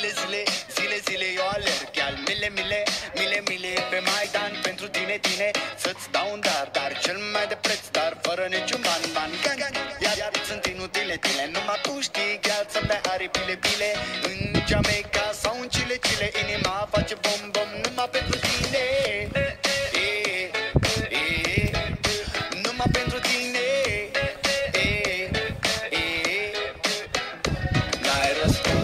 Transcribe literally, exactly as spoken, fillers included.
Zile, zile, zile, zile eu alerg Iar mile, mile, mile, mile pe Maidan Pentru tine, tine, să-ți dau un dar Dar cel mai de preț, dar fără niciun ban, ban Gang, gang, iar, iar sunt inutile, tine Numai tu știi, chiar să bea aripile, pile În Jamaica sau în Chile, Chile Inima face bom, bom, numai pentru tine e, e, e, numai pentru tine e, e, e. N-ai răspuns